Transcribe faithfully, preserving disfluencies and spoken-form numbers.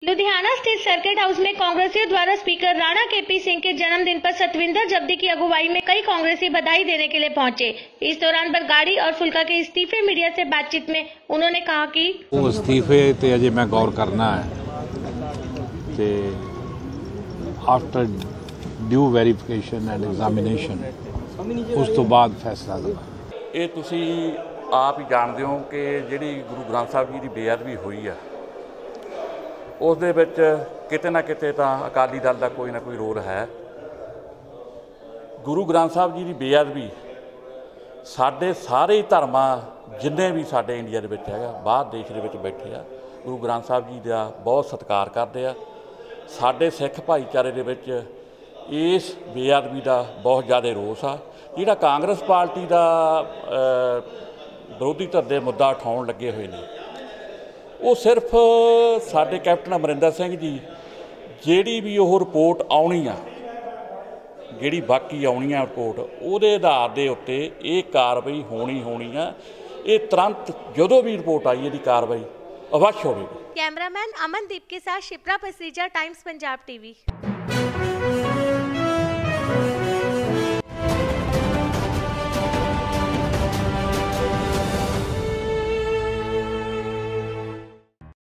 लुधियाना स्थित circuit house में कांग्रेसियों द्वारा स्पीकर राणा केपी सिंह के जन्मदिन पर सतविंदर जब्दी की अगुवाई में कई कांग्रेसी बधाई देने के लिए पहुंचे। इस दौरान बरगाड़ी और फुल्का के इस्तीफे मीडिया से बातचीत में उन्होंने कहा कि वो इस्तीफे ते अजे मैं गौर करना है ते after due verification and examination उस तो बाद फैसला लगा। ये तुसी आप ही जानते हो कि जिहड़ी गुरु ग्रंथ साहब जी की बेअदबी हुई है उस दे विच किते ना किते तां अकाली दल का कोई ना कोई रोल है। गुरु ग्रंथ साहब जी की बेअदबी साडे सारे धर्मां जिन्ने भी साडे इंडिया दे विच हैगा बाहर देश दे विच बैठे आ गुरु ग्रंथ साहब जी का बहुत सत्कार करते आ। साडे सिख भाईचारे दे विच इस बेअदबी का बहुत ज़्यादा रोस आ। जिहड़ा कांग्रेस पार्टी का विरोधी धਿਰ ਦੇ मुद्दा उठाउण लगे हुए हैं वो सिर्फ साडे कैप्टन अमरिंदर सिंह जी जिहड़ी भी वो रिपोर्ट आउणी आ जिहड़ी बाकी आउणी आ रिपोर्ट उहदे आधार दे उत्ते ये कार्रवाई होनी होनी आ। ये तुरंत जदों भी रिपोर्ट आई इहदी कार्रवाई अवश्य होवेगी। कैमरामैन अमनदीप के साथ शिप्रा पसीजा, टाइम्स पंजाब टीवी।